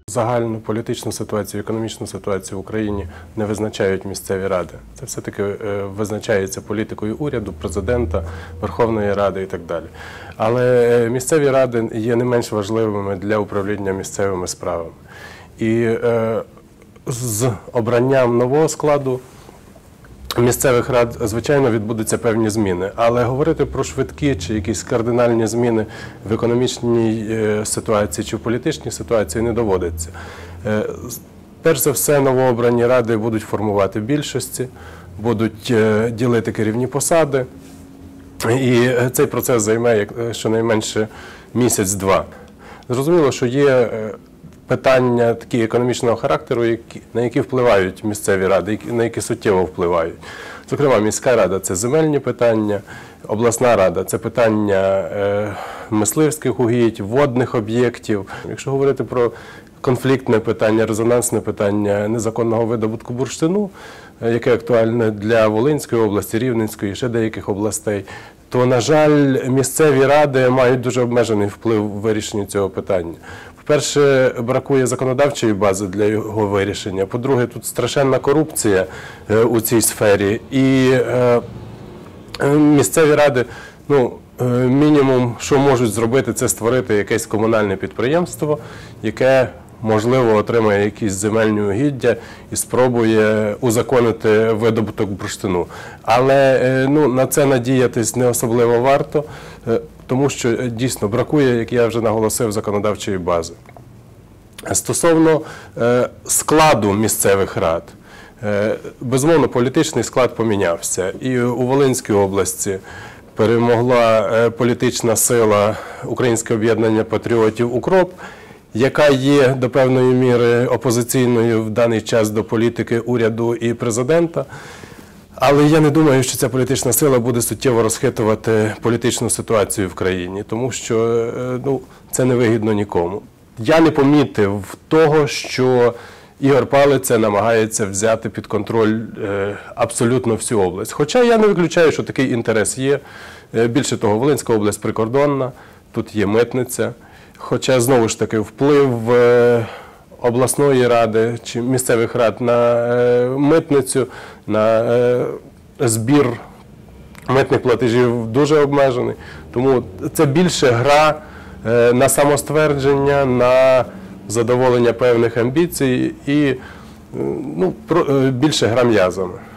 Загальну політичну ситуацію, економічну ситуацію в Україні не визначають місцеві ради. Це все-таки визначається політикою уряду, президента, Верховної Ради і так далі. Але місцеві ради є не менш важливими для управління місцевими справами. І з обранням нового складу місцевих рад, звичайно, відбудуться певні зміни. Але говорити про швидкі чи якісь кардинальні зміни в економічній ситуації чи в політичній ситуації не доводиться. Перш за все, новообрані ради будуть формувати більшості, будуть ділити керівні посади. І цей процес займе щонайменше місяць-два. Зрозуміло, що є питання такі економічного характеру, на які впливають місцеві ради, на які суттєво впливають. Зокрема, міська рада – це земельні питання, обласна рада – це питання мисливських угідь, водних об'єктів. Якщо говорити про конфліктне питання, резонансне питання незаконного видобутку бурштину, яке актуальне для Волинської області, Рівненської і ще деяких областей, то, на жаль, місцеві ради мають дуже обмежений вплив у вирішенні цього питання. По-перше, бракує законодавчої бази для його вирішення. По-друге, тут страшенна корупція у цій сфері. І місцеві ради, мінімум, що можуть зробити, це створити якесь комунальне підприємство, яке, можливо, отримає якісь земельні угіддя і спробує узаконити видобуток бурштину. Але на це надіятись не особливо варто, тому що дійсно бракує, як я вже наголосив, законодавчої бази. Стосовно складу місцевих рад, безумовно, політичний склад помінявся. І у Волинській області перемогла політична сила Українське об'єднання патріотів «УКРОП», яка є до певної міри опозиційною в даний час до політики уряду і президента. Але я не думаю, що ця політична сила буде суттєво розхитувати політичну ситуацію в країні, тому що це не вигідно нікому. Я не помітив того, що Ігор Палиця намагається взяти під контроль абсолютно всю область. Хоча я не виключаю, що такий інтерес є. Більше того, Волинська область прикордонна, тут є митниця. Хоча, знову ж таки, вплив обласної ради чи місцевих рад на митницю, на збір митних платежів дуже обмежений. Тому це більше гра на самоствердження, на задоволення певних амбіцій і більше гра м'язами.